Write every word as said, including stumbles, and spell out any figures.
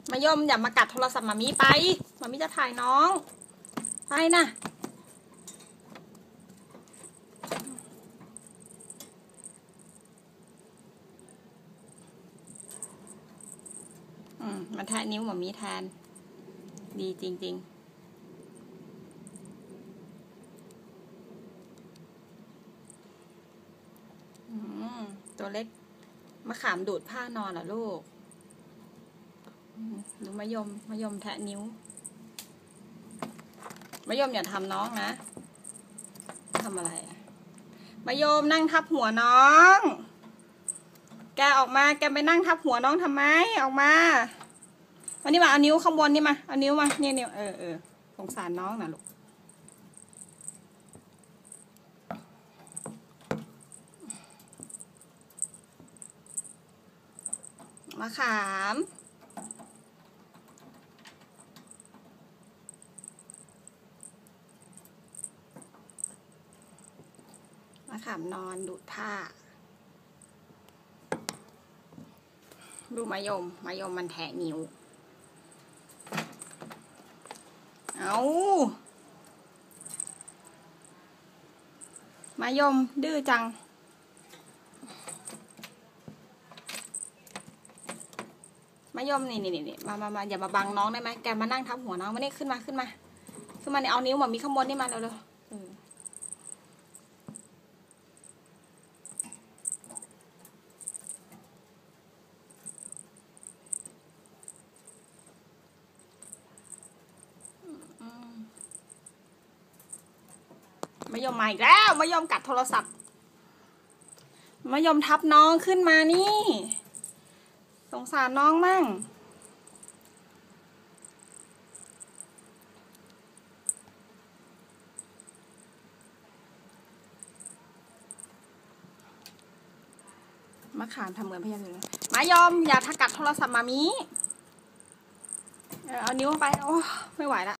มายมอย่ามากัดโทรศัพท์มามีไปมามีจะถ่ายน้องไปนะอืมมันแทะนิ้วมามีแทนดีจริงๆตัวเล็กมะขามดูดผ้านอนเหรอลูกดูมะยมมะยมแทะนิ้วมะยมอย่าทำน้องนะทำอะไรอะมะยมนั่งทับหัวน้องแกออกมาแกไปนั่งทับหัวน้องทำไมออกมาวันนี้มาเอานิ้วข้างบนนี่มาเอานิ้วมาเนี่ยเนี่ยเออเออสงสารน้องนะลูกมะขามมะขามนอนดูดผ้าดูมะยมมะยมมันแทะนิ้วเอามะยมดื้อจังมะยมนี่นี่นี่มามามาอย่ามาบังน้องได้ไหมแกมานั่งทับหัวน้องมาเนี่ยขึ้นมาขึ้นมาขึ้นมาเนี่ยเอานิ้วมามีข้างบนนี่มาเร็วเร็วมะยมมาอีกแล้วมะยมกัดโทรศัพท์มะยมทับน้องขึ้นมานี่สงสารน้องมั่งมะขามทำเหมือนพยายามเลยมะยมอย่าทักกัดโทรศัพท์มามีเอานิ้วไปโอ้ไม่ไหวละ